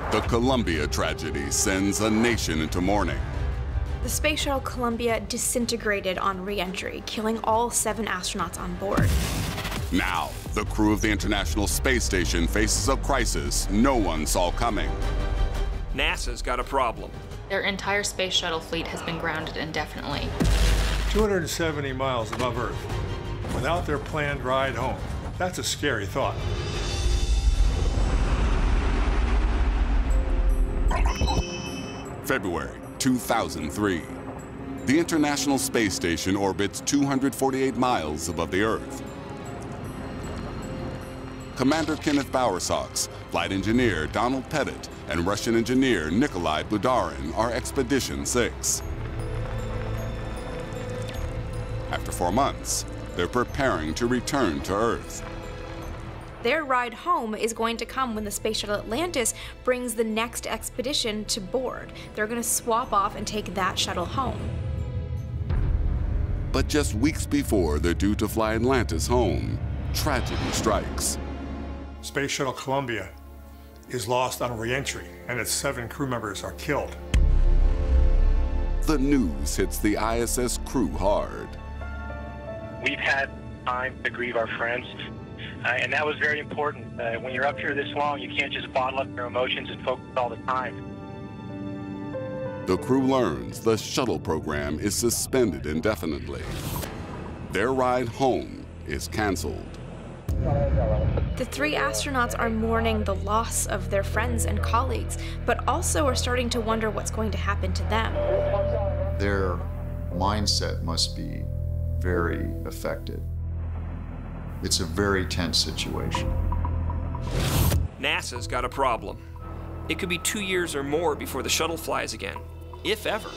The Columbia tragedy sends a nation into mourning. The Space Shuttle Columbia disintegrated on re-entry, killing all 7 astronauts on board. Now, the crew of the International Space Station faces a crisis no one saw coming. NASA's got a problem. Their entire space shuttle fleet has been grounded indefinitely. 270 miles above Earth, without their planned ride home. That's a scary thought. February 2003. The International Space Station orbits 248 miles above the Earth. Commander Kenneth Bowersox, flight engineer Donald Pettit, and Russian engineer Nikolai Budarin are Expedition 6. After 4 months, they're preparing to return to Earth. Their ride home is going to come when the Space Shuttle Atlantis brings the next expedition to board. They're going to swap off and take that shuttle home. But just weeks before they're due to fly Atlantis home, tragedy strikes. Space Shuttle Columbia is lost on re-entry, and its 7 crew members are killed. The news hits the ISS crew hard. We've had time to grieve our friends, and that was very important. When you're up here this long, you can't just bottle up your emotions and focus all the time. The crew learns the shuttle program is suspended indefinitely. Their ride home is canceled. The 3 astronauts are mourning the loss of their friends and colleagues, but also are starting to wonder what's going to happen to them. Their mindset must be very affected. It's a very tense situation. NASA's got a problem. It could be 2 years or more before the shuttle flies again, if ever.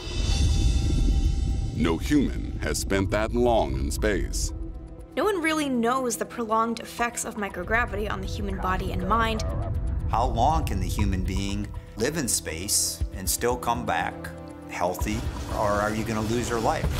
No human has spent that long in space. No one really knows the prolonged effects of microgravity on the human body and mind. How long can the human being live in space and still come back healthy, or are you going to lose your life?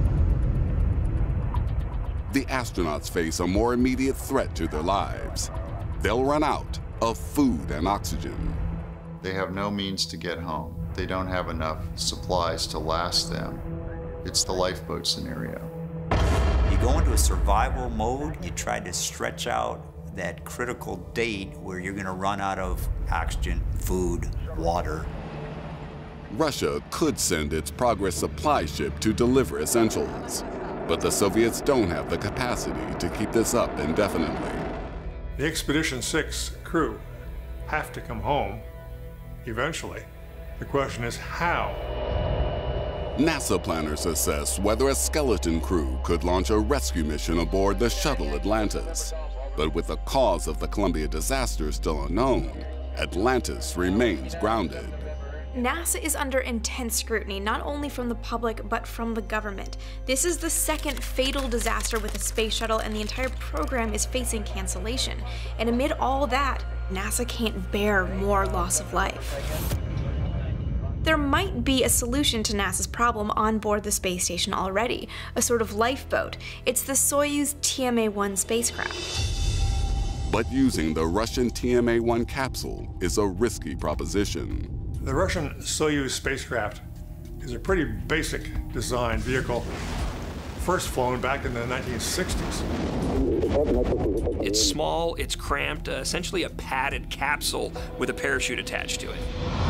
The astronauts face a more immediate threat to their lives. They'll run out of food and oxygen. They have no means to get home. They don't have enough supplies to last them. It's the lifeboat scenario. You go into a survival mode, you try to stretch out that critical date where you're going to run out of oxygen, food, water. Russia could send its Progress supply ship to deliver essentials, but the Soviets don't have the capacity to keep this up indefinitely. The Expedition 6 crew have to come home eventually. The question is how? NASA planners assess whether a skeleton crew could launch a rescue mission aboard the shuttle Atlantis. But with the cause of the Columbia disaster still unknown, Atlantis remains grounded. NASA is under intense scrutiny, not only from the public, but from the government. This is the second fatal disaster with a space shuttle, and the entire program is facing cancellation. And amid all that, NASA can't bear more loss of life. There might be a solution to NASA's problem on board the space station already, a sort of lifeboat. It's the Soyuz TMA-1 spacecraft. But using the Russian TMA-1 capsule is a risky proposition. The Russian Soyuz spacecraft is a pretty basic design vehicle, first flown back in the 1960s. It's small, it's cramped, essentially a padded capsule with a parachute attached to it.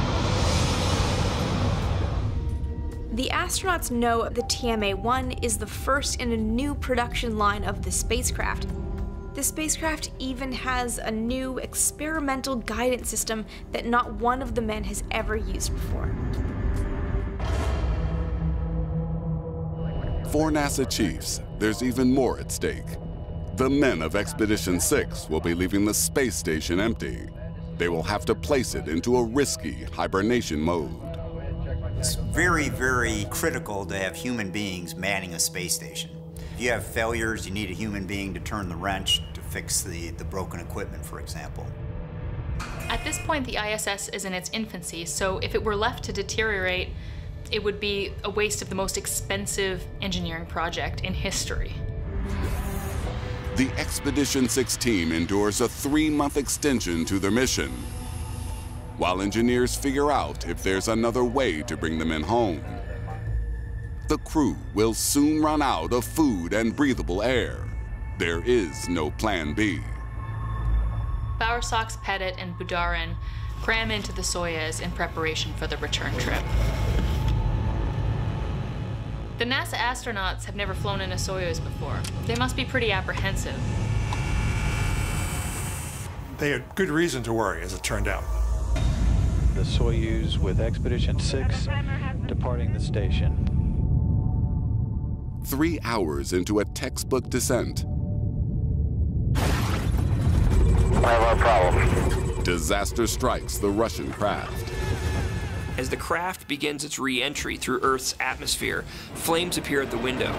The astronauts know the TMA-1 is the first in a new production line of the spacecraft. The spacecraft even has a new experimental guidance system that not one of the men has ever used before. For NASA chiefs, there's even more at stake. The men of Expedition 6 will be leaving the space station empty. They will have to place it into a risky hibernation mode. It's very, very critical to have human beings manning a space station. If you have failures, you need a human being to turn the wrench to fix the broken equipment, for example. At this point, the ISS is in its infancy, so if it were left to deteriorate, it would be a waste of the most expensive engineering project in history. The Expedition 6 team endures a 3-month extension to their mission. while engineers figure out if there's another way to bring the men home. The crew will soon run out of food and breathable air. There is no plan B. Bowersox, Pettit, and Budarin cram into the Soyuz in preparation for the return trip. The NASA astronauts have never flown in a Soyuz before. They must be pretty apprehensive. They had good reason to worry, as it turned out. The Soyuz with Expedition 6 departing the station. 3 hours into a textbook descent, I have a problem. disaster strikes the Russian craft. As the craft begins its re-entry through Earth's atmosphere, flames appear at the window.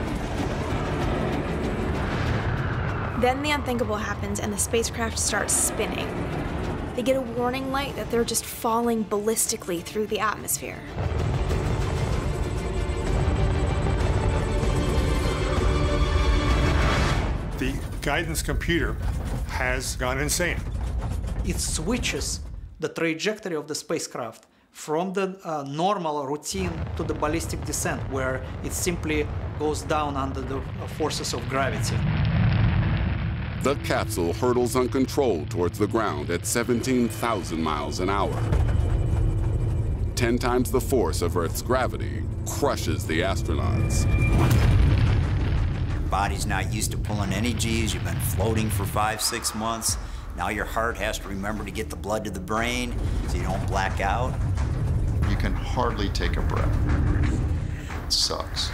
Then the unthinkable happens and the spacecraft starts spinning. They get a warning light that they're just falling ballistically through the atmosphere. The guidance computer has gone insane. It switches the trajectory of the spacecraft from the normal routine to the ballistic descent, where it simply goes down under the forces of gravity. The capsule hurtles uncontrolled towards the ground at 17,000 miles an hour. 10 times the force of Earth's gravity crushes the astronauts. Your body's not used to pulling any G's. You've been floating for 5-6 months. Now your heart has to remember to get the blood to the brain so you don't black out. You can hardly take a breath. It sucks.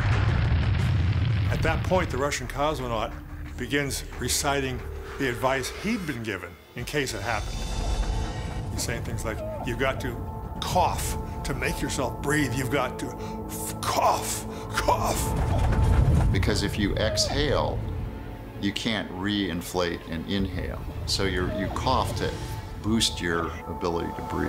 At that point, the Russian cosmonaut begins reciting the advice he'd been given in case it happened. He's saying things like, you've got to cough to make yourself breathe. You've got to cough, cough. Because if you exhale, you can't re-inflate and inhale. So you cough to boost your ability to breathe.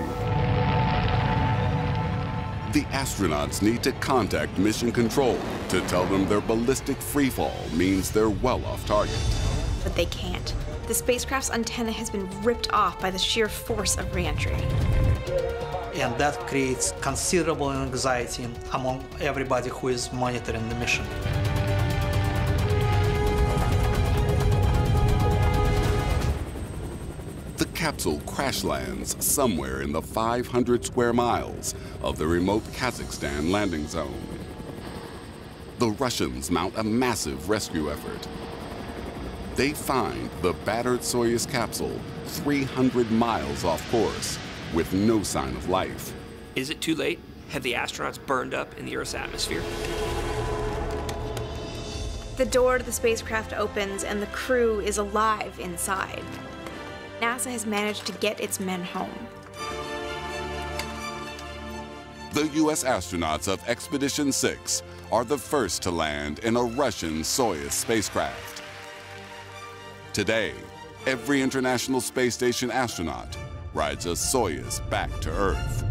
The astronauts need to contact Mission Control to tell them their ballistic freefall means they're well off target. But they can't. The spacecraft's antenna has been ripped off by the sheer force of re-entry. And that creates considerable anxiety among everybody who is monitoring the mission. The capsule crash lands somewhere in the 500 square miles of the remote Kazakhstan landing zone. The Russians mount a massive rescue effort. They find the battered Soyuz capsule 300 miles off course with no sign of life. Is it too late? Have the astronauts burned up in the Earth's atmosphere? The door to the spacecraft opens and the crew is alive inside. NASA has managed to get its men home. The U.S. astronauts of Expedition 6 are the first to land in a Russian Soyuz spacecraft. Today, every International Space Station astronaut rides a Soyuz back to Earth.